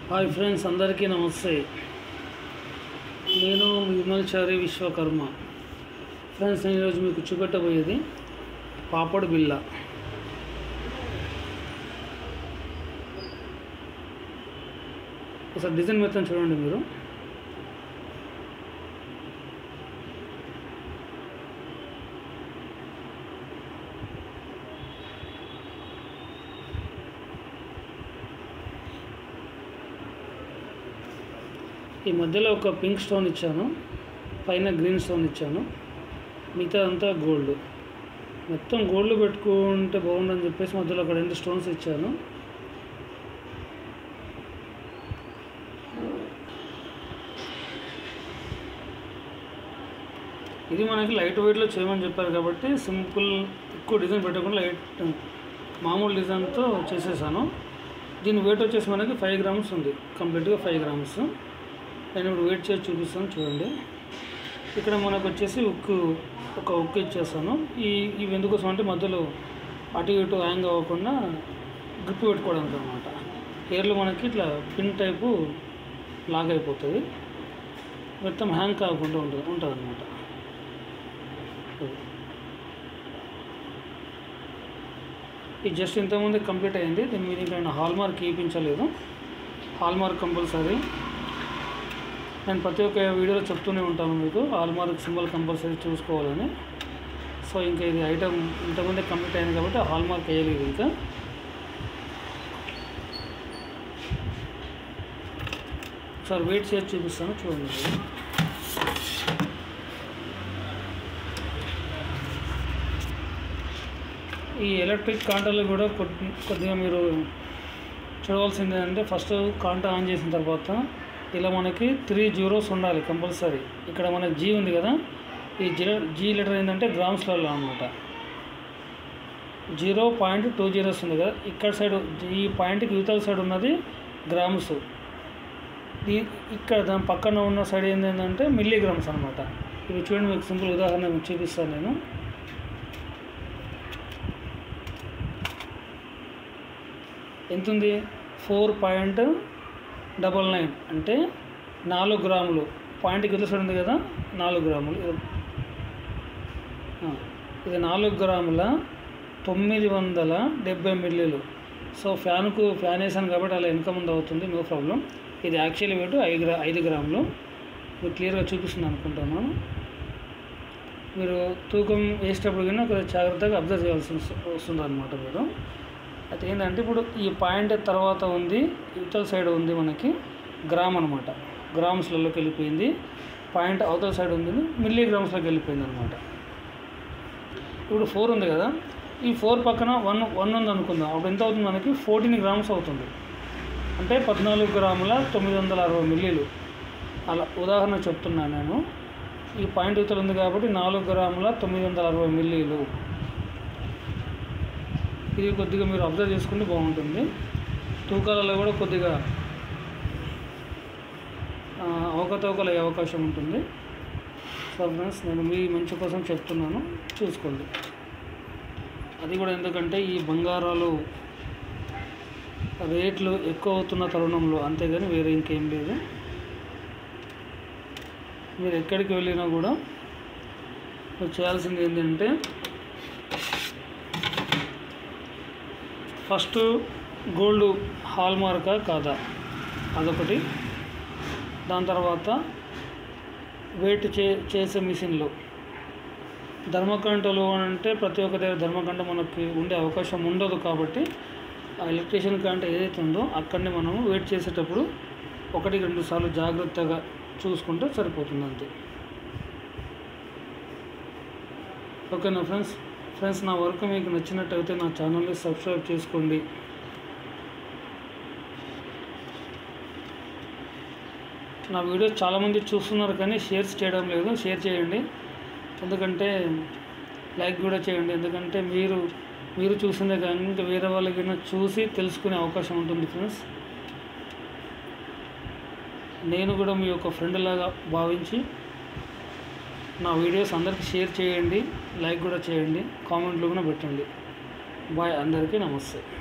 Hi friends, అందరికీ నమస్తే. నేను విమల్చారి విశ్వకర్మ. ఫ్రెండ్స్, నేను ఈరోజు మీకు చూపెట్టబోయేది పాపడ్ బిళ్ళ. ఒకసారి డిజైన్ మొత్తం చూడండి మీరు. ఈ మధ్యలో ఒక పింక్ స్టోన్ ఇచ్చాను, పైన గ్రీన్ స్టోన్ ఇచ్చాను, మిగతా అంతా గోల్డ్. మొత్తం గోల్డ్ పెట్టుకుంటే బాగుండని చెప్పేసి మధ్యలో ఒక 2 స్టోన్స్ ఇచ్చాను. ఇది మనకి లైట్ వెయిట్లో చేయమని చెప్పారు కాబట్టి సింపుల్, ఎక్కువ డిజైన్ పెట్టకుండా లైట్ మామూలు డిజైన్తో చేసేసాను. దీని వెయిట్ వచ్చేసి మనకి 5 గ్రామ్స్ ఉంది, కంప్లీట్గా 5 గ్రామ్స్. నేను ఇప్పుడు వెయిట్ చేసి చూపిస్తాను చూడండి. ఇక్కడ మనకు వచ్చేసి ఒక ఉక్కు ఇచ్చేస్తాను. ఇవి ఎందుకోసం అంటే మధ్యలో అటు ఇటు హ్యాంగ్ అవ్వకుండా గ్రిప్ పెట్టుకోవడానికి అనమాట. హెయిర్లో మనకి ఇట్లా పిన్ టైపు లాగ్ అయిపోతుంది, మొత్తం హ్యాంగ్ కాకుండా ఉంటుంది అనమాట. ఇది జస్ట్ ఇంతకుముందు కంప్లీట్ అయింది. దీని మీద ఇంకా హాల్ మార్క్ వేయించలేదు. Hallmark compulsory. నేను ప్రతి ఒక్క వీడియోలో చెప్తూనే ఉంటాను మీకు, హాల్ మార్క్ సింబల్ కంపల్సరీ చూసుకోవాలని. సో ఇంకా ఇది ఐటమ్ ఇంతకుముందే కంప్లీట్ అయింది కాబట్టి హాల్ మార్క్ వేయలేదు. ఇంకా ఒకసారి వెయిట్ చేసి చూపిస్తాను చూడండి. ఈ ఎలక్ట్రిక్ కాంటాలు కూడా కొద్దిగా మీరు చూడవలసింది ఏంటంటే, ఫస్ట్ కాంటా ఆన్ చేసిన తర్వాత ఇలా మనకి 3 జీరోస్ ఉండాలి కంపల్సరీ. ఇక్కడ మనకి జీ ఉంది కదా, ఈ జీ లెటర్ ఏంటంటే గ్రామ్స్లలో అనమాట. 0.20 ఉంది కదా, ఇక్కడ సైడ్ ఈ పాయింట్కి యువతల సైడ్ ఉన్నది గ్రామ్స్. ఇక్కడ దాని పక్కన ఉన్న సైడ్ ఏంటంటే మిల్లీగ్రామ్స్ అనమాట. ఇవి చూడండి, మీకు సింపుల్ ఉదాహరణ మీకు చూపిస్తాను నేను. ఎంత ఉంది? 4.99 అంటే 4 గ్రాములు. పాయింట్కి ఎదురు సైడ్ ఉంది కదా, 4 గ్రాములు. ఇది 4 గ్రాముల 970 మిల్లీలు. సో ఫ్యాన్ వేసాను కాబట్టి అలా వెనక ముందు అవుతుంది, నో ప్రాబ్లం. ఇది యాక్చువల్లీ వెయిట్ 5 గ్రాములు. మీరు క్లియర్గా చూపిస్తుంది అనుకుంటున్నాను. మీరు తూకం వేసేటప్పుడు కానీ ఒక జాగ్రత్తగా అబ్జర్వ్ చేయాల్సి వస్తుంది అనమాట మీరు. అయితే ఏంటంటే, ఇప్పుడు ఈ పాయింట్ తర్వాత ఉంది, ఇవతల సైడ్ ఉంది మనకి గ్రామ్ అనమాట. గ్రామ్స్లలోకి వెళ్ళిపోయింది. పాయింట్ అవతల సైడ్ ఉంది, మిల్లీగ్రామ్స్లోకి వెళ్ళిపోయింది అనమాట. ఇప్పుడు 4 ఉంది కదా, ఈ 4 పక్కన 1 ఉంది అనుకుందాం. అప్పుడు ఎంత అవుతుంది మనకి? 14 గ్రామ్స్ అవుతుంది. అంటే 14 గ్రాముల 960 మిల్లీలు. అలా ఉదాహరణ చెప్తున్నాను నేను. ఈ పాయింట్ ఇవతల ఉంది కాబట్టి 4 గ్రాముల 960 మిల్లీలు. ఇది కొద్దిగా మీరు అబ్జర్వ్ చేసుకుంటే బాగుంటుంది. తూకాలలో కూడా కొద్దిగా అవకతవకలు అయ్యే అవకాశం ఉంటుంది. సో ఫ్రెండ్స్, నేను మీ మంచి కోసం చెప్తున్నాను, చూసుకోండి. అది కూడా ఎందుకంటే ఈ బంగారాలు రేట్లు ఎక్కువ అవుతున్న తరుణంలో, అంతేగాని వేరే ఇంకేం లేదు. మీరు ఎక్కడికి వెళ్ళినా కూడా మీరు చేయాల్సింది ఏంటంటే, ఫస్ట్ గోల్డ్ హాల్ మార్కా కాదా అదొకటి. దాని తర్వాత వెయిట్ చేసే మిషన్లు, ధర్మకంటలు అంటే ప్రతి ఒక్క దగ్గర ధర్మకంట మనకి ఉండే అవకాశం ఉండదు కాబట్టి ఆ ఎలక్ట్రీషియన్ కంట ఏదైతే ఉందో అక్కడనే మనము వెయిట్ చేసేటప్పుడు 1-2 సార్లు జాగ్రత్తగా చూసుకుంటే సరిపోతుంది అంతే. ఓకేనా ఫ్రెండ్స్? నా వర్క్ మీకు నచ్చినట్టయితే నా ఛానల్ని సబ్స్క్రైబ్ చేసుకోండి. నా వీడియోస్ చాలామంది చూస్తున్నారు కానీ షేర్స్ చేయడం లేదు. షేర్ చేయండి, ఎందుకంటే లైక్ కూడా చేయండి. ఎందుకంటే మీరు చూసిందే కానీ ఇంకా వేరే వాళ్ళకి చూసి తెలుసుకునే అవకాశం ఉంటుంది ఫ్రెండ్స్. నేను కూడా మీ యొక్క ఫ్రెండ్ లాగా భావించి నా వీడియోస్ అందరికీ షేర్ చేయండి, లైక్ కూడా చేయండి, కామెంట్లు కూడా పెట్టండి. బాయ్, అందరికీ నమస్తే.